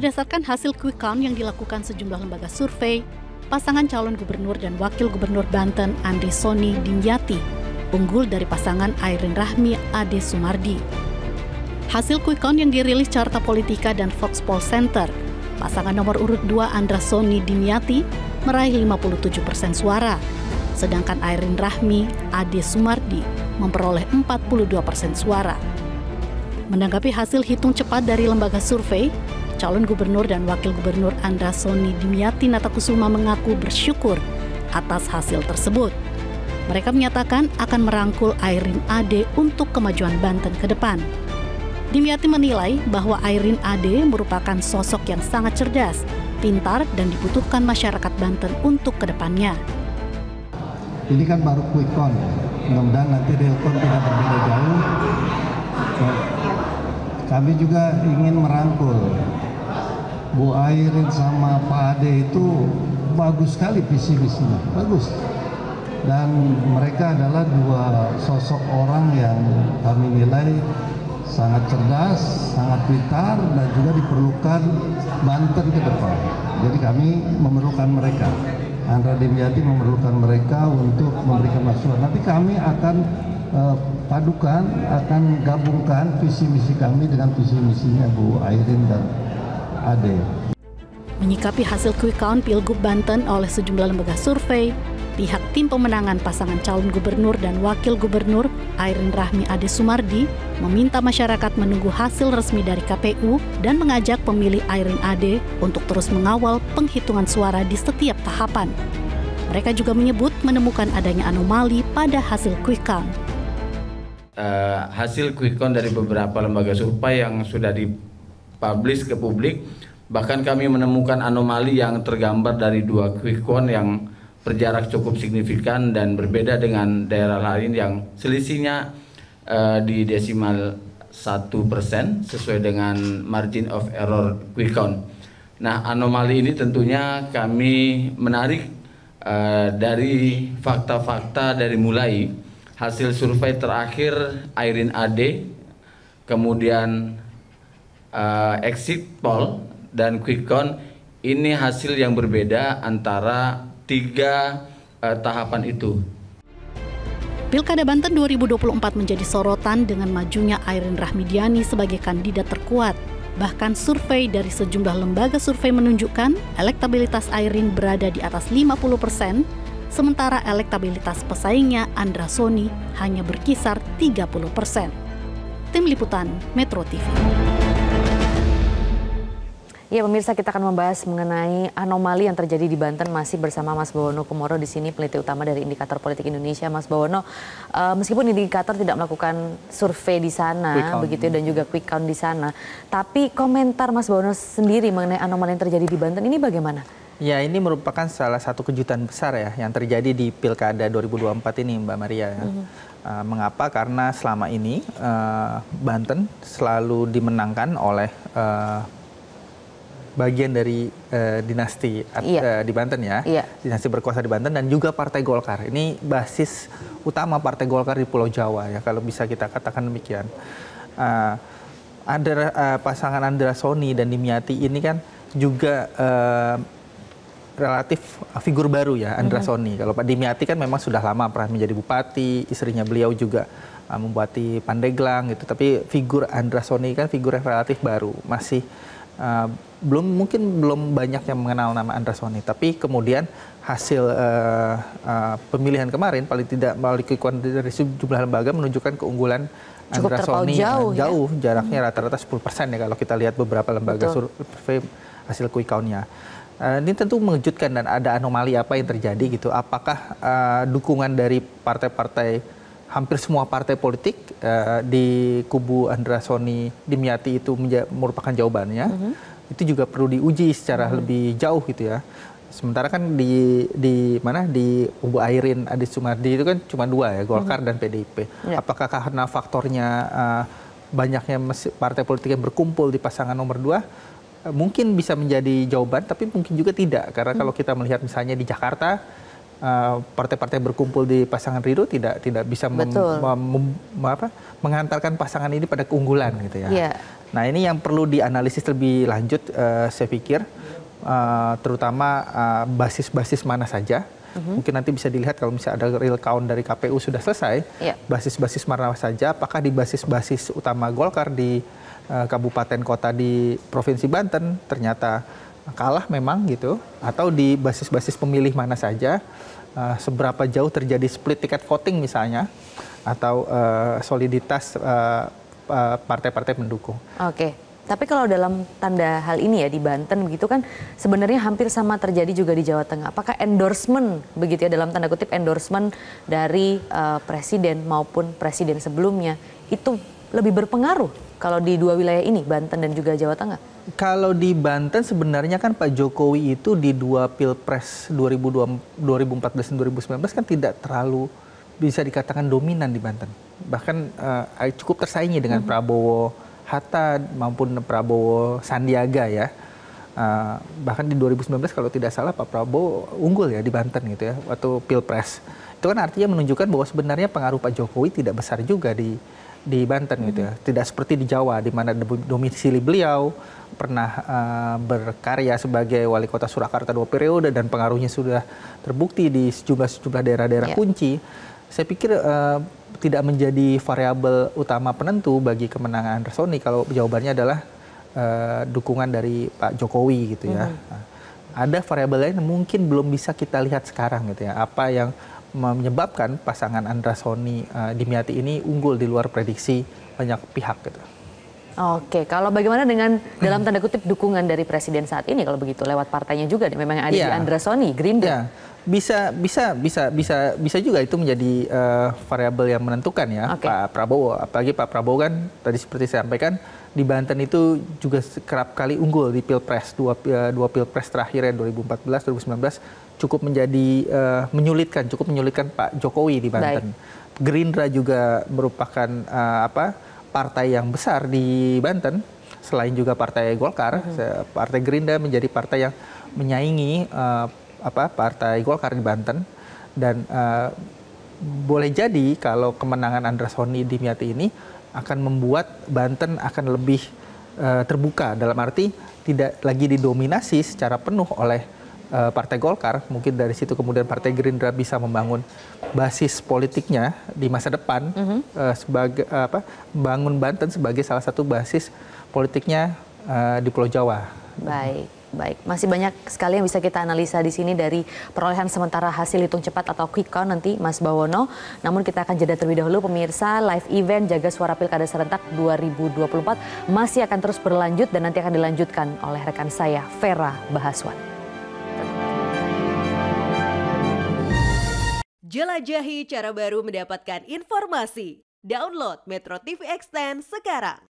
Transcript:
Berdasarkan hasil quick count yang dilakukan sejumlah lembaga survei, pasangan calon gubernur dan wakil gubernur Banten Andi Soni Dimyati unggul dari pasangan Airin Rahmi Ade Sumardi. Hasil quick count yang dirilis Carta Politika dan Fox Poll Center, pasangan nomor urut 2 Andra Soni Dimyati meraih 57% suara, sedangkan Airin Rahmi Ade Sumardi memperoleh 42% suara. Menanggapi hasil hitung cepat dari lembaga survei, calon gubernur dan wakil gubernur Andra Soni Dimyati Natakusuma mengaku bersyukur atas hasil tersebut. Mereka menyatakan akan merangkul Airin Ade untuk kemajuan Banten ke depan. Dimyati menilai bahwa Airin Ade merupakan sosok yang sangat cerdas, pintar, dan dibutuhkan masyarakat Banten untuk kedepannya. Ini kan baru quick count, mudah-mudahan nanti real count tidak berbeda jauh. Kami juga ingin merangkul Bu Airin sama Pak Ade, itu bagus sekali visi-visinya, bagus. Dan mereka adalah dua sosok orang yang kami nilai sangat cerdas, sangat pintar, dan juga diperlukan Banten ke depan. Jadi kami memerlukan mereka. Andra Dimyati memerlukan mereka untuk memberikan masukan. Nanti kami akan padukan, akan gabungkan visi misi kami dengan visi misinya Bu Airin dan Ade. Menyikapi hasil quick count Pilgub Banten oleh sejumlah lembaga survei, pihak tim pemenangan pasangan calon gubernur dan wakil gubernur Airin Rahmi Ade Sumardi meminta masyarakat menunggu hasil resmi dari KPU dan mengajak pemilih Airin Ade untuk terus mengawal penghitungan suara di setiap tahapan. Mereka juga menyebut menemukan adanya anomali pada hasil quick count. Hasil quick count dari beberapa lembaga survei yang sudah dipublish ke publik, bahkan kami menemukan anomali yang tergambar dari dua quick count yang berjarak cukup signifikan dan berbeda dengan daerah lain yang selisihnya di desimal 1% sesuai dengan margin of error quick count. Nah, anomali ini tentunya kami menarik dari fakta-fakta dari mulai hasil survei terakhir Airin Ade, kemudian exit poll dan quick count. Ini hasil yang berbeda antara tiga tahapan itu. Pilkada Banten 2024 menjadi sorotan dengan majunya Airin Rahmidiani sebagai kandidat terkuat. Bahkan survei dari sejumlah lembaga survei menunjukkan elektabilitas Airin berada di atas 50%, sementara elektabilitas pesaingnya Andra Soni hanya berkisar 30%. Tim Liputan Metro TV. Ya pemirsa, kita akan membahas mengenai anomali yang terjadi di Banten masih bersama Mas Bawono Kumoro di sini, peneliti utama dari Indikator Politik Indonesia. Mas Bawono, meskipun Indikator tidak melakukan survei di sana, begitu dan juga quick count di sana, tapi komentar Mas Bawono sendiri mengenai anomali yang terjadi di Banten ini bagaimana? Ya, ini merupakan salah satu kejutan besar ya yang terjadi di Pilkada 2024 ini, Mbak Maria. Ya. Mengapa? Karena selama ini Banten selalu dimenangkan oleh bagian dari dinasti di Banten ya, dinasti berkuasa di Banten dan juga Partai Golkar. Ini basis utama Partai Golkar di Pulau Jawa ya, kalau bisa kita katakan demikian. Ada pasangan Andra Soni dan Dimyati ini kan juga relatif figur baru ya, Andra Soni. Kalau Pak Dimyati kan memang sudah lama pernah menjadi bupati, istrinya beliau juga membupati Pandeglang gitu. Tapi figur Andra Soni kan figur yang relatif baru, masih mungkin belum banyak yang mengenal nama Andra Soni, tapi kemudian hasil pemilihan kemarin paling tidak melalui quick-count dari sejumlah lembaga menunjukkan keunggulan Andra Soni jauh jaraknya rata-rata 10% ya kalau kita lihat beberapa lembaga survei hasil quick-count-nya. Ini tentu mengejutkan dan ada anomali apa yang terjadi gitu. Apakah dukungan dari partai-partai, hampir semua partai politik di kubu Andra Soni Dimyati itu merupakan jawabannya? Itu juga perlu diuji secara lebih jauh gitu ya. Sementara kan di kubu Airin Ade Sumardi itu kan cuma dua ya, Golkar dan PDIP. Apakah karena faktornya banyaknya partai politik yang berkumpul di pasangan nomor 2? Mungkin bisa menjadi jawaban, tapi mungkin juga tidak. Karena kalau kita melihat misalnya di Jakarta, partai-partai berkumpul di pasangan Ridho tidak bisa menghantarkan pasangan ini pada keunggulan gitu ya. Yeah. Nah ini yang perlu dianalisis lebih lanjut saya pikir, terutama basis-basis mana saja. Mungkin nanti bisa dilihat kalau misalnya ada real count dari KPU sudah selesai, basis-basis mana saja, apakah di basis-basis utama Golkar di kabupaten kota di Provinsi Banten ternyata kalah memang gitu, atau di basis-basis pemilih mana saja, seberapa jauh terjadi split ticket voting misalnya, atau soliditas partai-partai pendukung. Oke, tapi kalau dalam tanda hal ini ya di Banten begitu kan sebenarnya hampir sama terjadi juga di Jawa Tengah. Apakah endorsement begitu ya dalam tanda kutip endorsement dari presiden maupun presiden sebelumnya itu lebih berpengaruh kalau di dua wilayah ini, Banten dan juga Jawa Tengah? Kalau di Banten sebenarnya kan Pak Jokowi itu di dua pilpres 2014 dan 2019 kan tidak terlalu bisa dikatakan dominan di Banten. Bahkan cukup tersaingi dengan Prabowo Hatta maupun Prabowo Sandiaga ya. Bahkan di 2019 kalau tidak salah Pak Prabowo unggul ya di Banten gitu ya waktu pilpres. Itu kan artinya menunjukkan bahwa sebenarnya pengaruh Pak Jokowi tidak besar juga di Banten gitu ya. Tidak seperti di Jawa di mana domisili beliau pernah berkarya sebagai wali kota Surakarta 2 periode dan pengaruhnya sudah terbukti di sejumlah daerah-daerah kunci. Saya pikir tidak menjadi variabel utama penentu bagi kemenangan Andra Soni kalau jawabannya adalah dukungan dari Pak Jokowi gitu ya. Ada variabel lain yang mungkin belum bisa kita lihat sekarang gitu ya. Apa yang menyebabkan pasangan Andra Soni Dimyati ini unggul di luar prediksi banyak pihak gitu. Oke, kalau bagaimana dengan dalam tanda kutip dukungan dari presiden saat ini kalau begitu lewat partainya juga memang ada di Andra Soni, Gerindra. Bisa juga itu menjadi variabel yang menentukan ya. Pak Prabowo, apalagi Pak Prabowo kan tadi seperti saya sampaikan di Banten itu juga kerap kali unggul di pilpres dua pilpres terakhir ya 2014 2019 cukup menjadi menyulitkan Pak Jokowi di Banten. Gerindra juga merupakan partai yang besar di Banten selain juga Partai Golkar. Partai Gerindra menjadi partai yang menyaingi Partai Golkar di Banten dan boleh jadi kalau kemenangan Andra Soni Dimyati ini akan membuat Banten akan lebih terbuka dalam arti tidak lagi didominasi secara penuh oleh Partai Golkar. Mungkin dari situ kemudian Partai Gerindra bisa membangun basis politiknya di masa depan sebagai bangun Banten sebagai salah satu basis politiknya di Pulau Jawa. Baik. Masih banyak sekali yang bisa kita analisa di sini dari perolehan sementara hasil hitung cepat atau quick count nanti, Mas Bawono. Namun kita akan jeda terlebih dahulu, pemirsa. Live event Jaga Suara Pilkada Serentak 2024 masih akan terus berlanjut dan nanti akan dilanjutkan oleh rekan saya, Vera Bahaswan. Jelajahi cara baru mendapatkan informasi. Download Metro TV Extend sekarang.